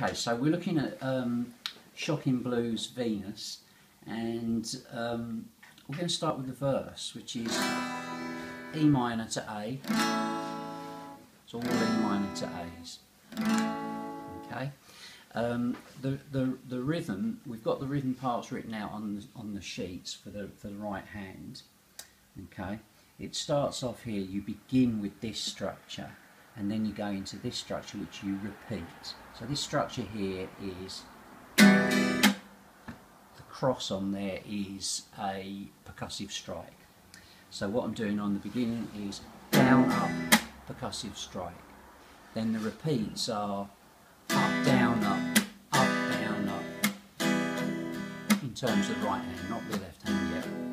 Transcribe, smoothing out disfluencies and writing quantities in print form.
Okay, so we're looking at Shocking Blues Venus, and we're going to start with the verse, which is E minor to A. It's all E minor to A's. Okay. The rhythm, we've got the rhythm parts written out on the sheets for the right hand. Okay. It starts off here. You begin with this structure, and then you go into this structure, which you repeat. So this structure here is, the cross on there is a percussive strike. So what I'm doing on the beginning is down, up, percussive strike. Then the repeats are up, down, up, down, up, in terms of right hand, not the left hand yet.